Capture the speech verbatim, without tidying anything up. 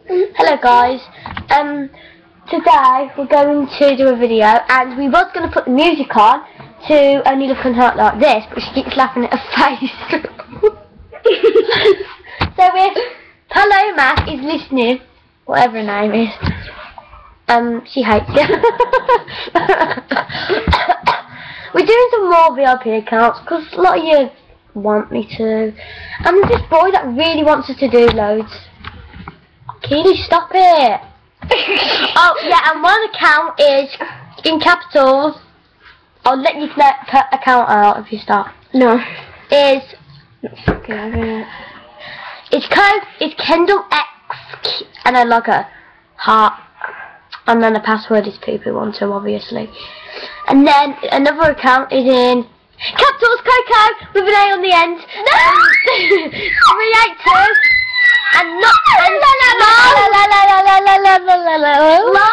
Hello guys, um, today we're going to do a video and we was going to put the music on to Only Love Can Hurt Like This, but she keeps laughing at her face. So if Paloma is listening, whatever her name is, um, she hates you. We're doing some more V I P accounts because a lot of you want me to, and there's this boy that really wants us to do loads. Keely, stop it. Oh yeah, and one account is in capitals. I'll let you let per account out if you start. No. Is it's code it's Kendall X and a logo heart, and then the password is poo poo one two obviously. And then another account is in capitals Coco with an A on the end. No. Three eight two. And not and la la la la la la la la la la la la